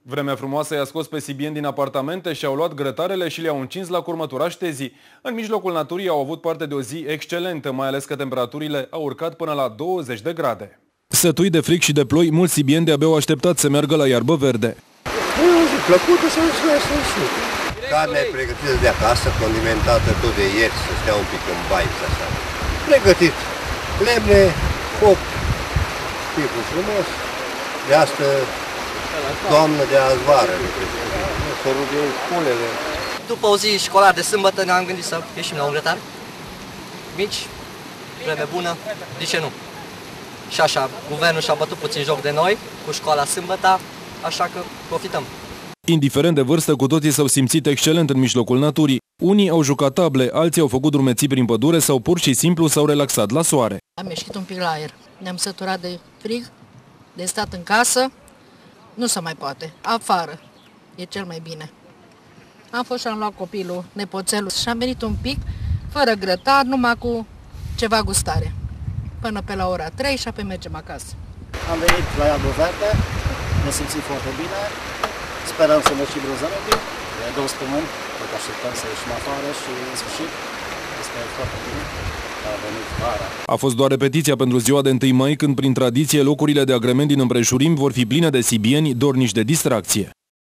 Vremea frumoasă i-a scos pe sibieni din apartamente și au luat grătarele și le-au încins la curmăturaș tezii. În mijlocul naturii au avut parte de o zi excelentă, mai ales că temperaturile au urcat până la 20 de grade. Sătui de fric și de ploi, mulți sibieni de-abia au așteptat să meargă la iarbă verde. Plăcută să carne pregătită de acasă, condimentată tot de ieri, să stea un pic în baiță așa. Pregătit. Lemne, foc, tipul frumos, de astă toamnă de azi vară. Să rugăm culele. După o zi școlară de sâmbătă ne-am gândit să ieșim la un grătar. Mici, vreme bună, de ce nu? Și așa, guvernul și-a bătut puțin joc de noi, cu școala sâmbătă, așa că profităm. Indiferent de vârstă, cu toții s-au simțit excelent în mijlocul naturii. Unii au jucat table, alții au făcut drumeții prin pădure sau pur și simplu s-au relaxat la soare. Am ieșit un pic la aer. Ne-am săturat de frig, de stat în casă. Nu se mai poate. Afară. E cel mai bine. Am fost și am luat copilul, nepoțelul și am venit un pic, fără grătar, numai cu ceva gustare. Până pe la ora 3 și apoi mergem acasă. Am venit la iarbă verde, ne simțim foarte bine. Sperăm să ne și brânzăm un pic. De 2 săptămâni, tot așteptăm să ieșim afară și în sfârșit este foarte bine. A venit vara. A fost doar repetiția pentru ziua de 1 mai, când prin tradiție locurile de agrement din împrejurim vor fi pline de sibieni dornici de distracție.